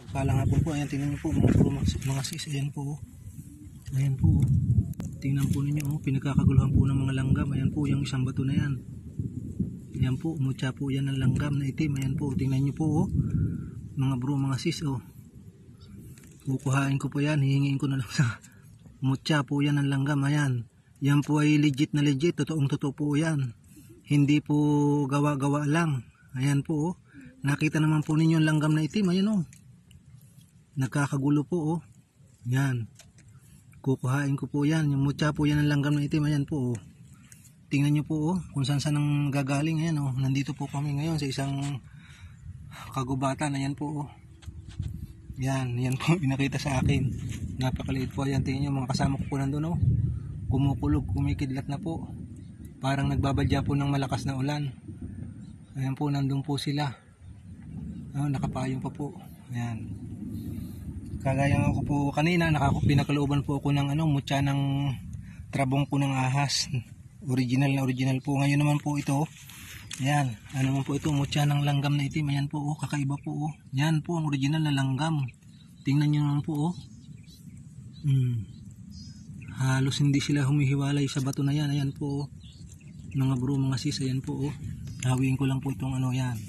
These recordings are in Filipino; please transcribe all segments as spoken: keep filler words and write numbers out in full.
Palang hapon po. Ayan, tingnan niyo po mga bro, mga, mga sis. Ayan po. Ayan po. Tingnan po ninyo. Oh, pinagkakaguluhan po ng mga langgam. Ayan po yung isang bato na yan. Ayan po. Mutya po yan ng langgam na itim. Ayan po. Tingnan niyo po. Oh. Mga bro, mga sis. Oh. Kukuhain ko po yan. Hihingiin ko na lang sa mutya po yan ng langgam. Ayan. Yan po ay legit na legit. Totoong totoo po yan. Hindi po gawa-gawa lang. Ayan po. Oh. Nakita naman po ninyo ang langgam na itim. Ayan oh. Nagkakagulo po oh. Yan. Kukuhain ko po yan. Yung mutya po yan ng langgam na itim. Ayan po oh. Tingnan nyo po oh. Kung saan saan ang gagaling. Ayan oh. Nandito po kami ngayon sa isang kagubatan. Ayan po oh. Yan. Yan po pinakita sa akin. Napakaliit po. Ayan. Tingnan nyo mga kasama ko po nandun oh. Kumukulog. Kumikidlat na po. Parang nagbabadya po ng malakas na ulan. Ayan po. Nandun po sila. Oh, nakapayong pa po. Ayan. Kagaya ako po kanina, nakakapinakalooban po ako ng ano, mutya ng trabong po ng ahas. Original na original po. Ngayon naman po ito. Ayan. Ano naman po ito, mutya ng langgam na itim. Ayan po, oh, kakaiba po. Oh. Yan po ang original na langgam. Tingnan nyo naman po. Oh. Hmm. Halos hindi sila humihiwalay sa bato na yan. Ayan po. Oh. Mga bro, mga sis. Ayan po. Oh. Hawiin ko lang po itong ano yan.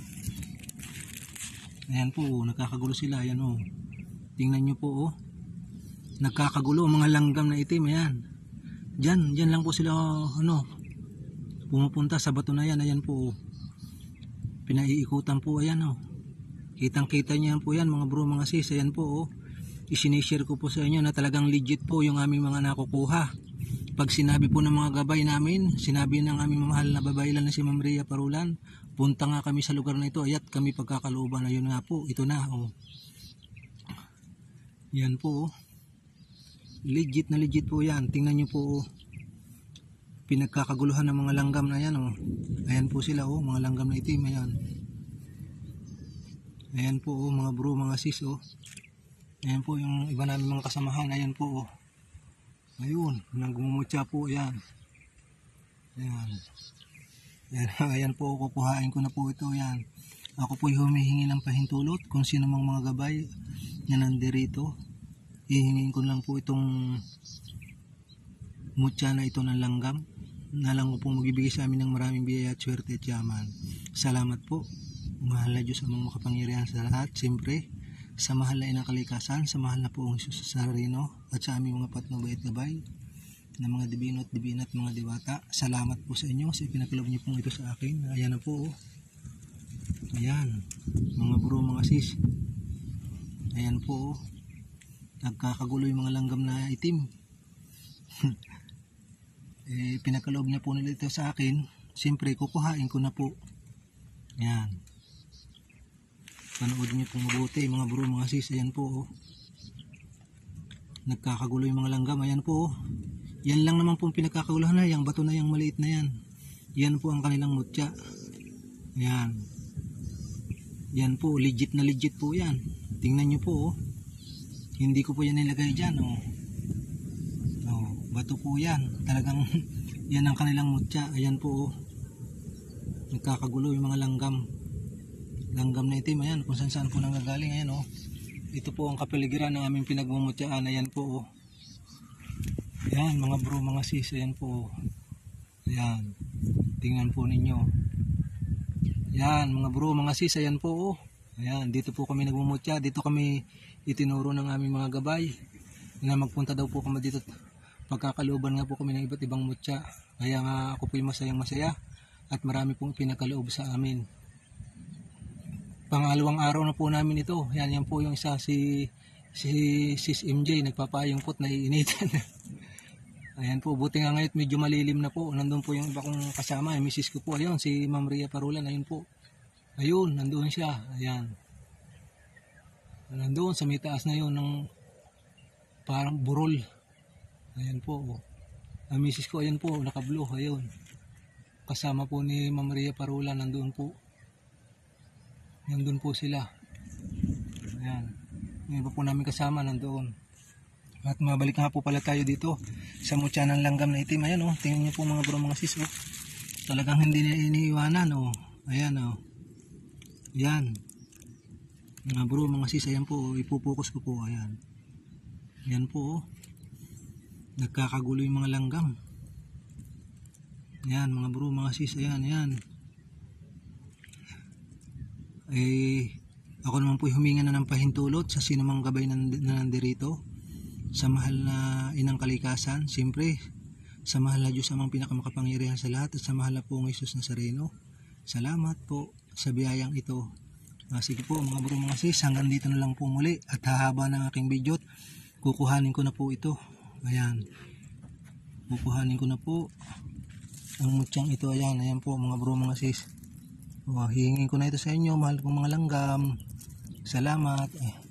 Ayan po. Oh. Nakakagulo sila. Ayan o. Oh. Tingnan nyo po oh. Nagkakagulo mga langgam na itim. Ayan. Diyan, diyan lang po sila oh, ano, pumupunta sa bato na yan. Ayan po oh. Pinaiikutan po. Ayan oh. Kitang kita nyo po yan mga bro, mga sis. Ayan po oh. Isinishare ko po sa inyo na talagang legit po yung aming mga nakukuha. Pag sinabi po ng mga gabay namin, sinabi ng aming mamahal na babaylan na si Ma'am Rhea Parulan, punta nga kami sa lugar na ito. Ayat kami pagkakalooban. Ayun nga po. Ito na oh. Yan po oh. Legit na legit po yan. Tingnan nyo po oh. Pinagkakaguluhan ng mga langgam na yan oh. Ayan po sila oh. Mga langgam na itim. Ayan. Ayan po oh. Mga bro, mga sis oh. Ayan po yung iba namin mga kasamahan. Ayan po oh. Ayun. Nagmumutya po. Ayan. Ayan. Ayan. Ayan po. Kukuhain ko na po ito. Ayan. Ako po humihingi ng pahintulot kung sino mang mga gabay na nandirito. Hihingin ko lang po itong mutya na ito ng langgam. Nalang ko po magbibigay sa amin ng maraming biyaya at swerte at yaman. Salamat po. Mahal na Diyos amang makapangyarihan sa lahat. Siyempre, sa mahal na inang kalikasan, sa mahal na po ang Jesus sa Sarino at sa aming mga patnubay at gabay na mga dibino at dibina at mga diwata. Salamat po sa inyo sa ipinakalob niyo pong ito sa akin. Ayan na po. Ayan. Mga bro, mga sis. Ayan po. Nagkakagulo yung mga langgam na itim. Eh, pinakalob niya po nila ito sa akin. Siyempre, kukuhain ko na po. Ayan. Panood niyo pong mabuti, mga bro, mga sis. Ayan po. Oh. Nagkakagulo yung mga langgam. Ayan po. Oh. Yan lang naman pong pinagkakaguluhan na. Yung bato na yung maliit na yan. Yan po ang kanilang mutya. Ayan. Yan po. Legit na legit po yan. Tingnan niyo po. Oh. Hindi ko po yan nilagay dyan. Oh. Oh, bato po yan. Talagang yan ang kanilang mutya. Ayan po. Oh. Nagkakagulo yung mga langgam. Langgam na itim. Ayan. Kung saan saan po nanggagaling. Ayan oh. Ito po ang kapaligiran ng aming pinagmumutyaan. Ayan po. Oh. Ayan mga bro, mga sis. Ayan po. Oh. Ayan. Tingnan po ninyo. Ayan mga bro, mga sis. Ayan po. Oh. Ayan. Dito po kami nagmumutya. Dito kami itinuro ng aming mga gabay na magpunta daw po kami dito. Pagkakalooban nga po kami ng iba't ibang mutya. Kaya nga ako po yung masayang masaya at marami pong pinakaloob sa amin. Pangalawang araw na po namin ito. Yan, yan po yung isa si si Sis M J nagpapayong pot na iinitan. Ayan po, buti nga ngayon medyo malilim na po. Nandun po yung iba kong kasama, yung misis ko po. Ayun, si Ma'am Rhea Parulan. Ayun po. Ayun, nandun siya. Ayan. Nandun sa may taas na yun ng parang burol. Ayan po. Oh. Ang misis ko, ayan po, nakablo. Ayun. Kasama po ni Ma'am Rhea Parulan. Nandun po. Nandun po sila. Ayan. Yung iba po namin kasama nandoon. At mabalik nga po pala tayo dito sa mutya ng langgam na itim. Ayan oh. Tingnan niyo po mga bro, mga sis oh. Talagang hindi na iniiwanan oh. Ayan oh. Ayan. Mga bro, mga sis, ayan po, ipupokus ko po, ayan. Ayan po, oh. Nagkakagulo yung mga langgam. Ayan, mga bro, mga sis, ayan, ayan. Eh, ako naman po huminga na ng pahintulot sa sinumang gabay na, na nandirito. Sa mahal na inang kalikasan, siyempre, sa mahal na Diyos amang pinakamakapangyarihan sa lahat at sa mahal na pong Jesus Nazareno. Salamat po sa biyayang ito. Ah, sige po mga bro mga sis, hanggang dito na lang po muli at hahaba ng aking video. Kukuhanin ko na po ito. Ayan. Kukuhanin ko na po ang mutyang ito. Ayan, ayan po mga bro mga sis. Oh, hihingin ko na ito sa inyo, mahal kong mga langgam. Salamat. Eh.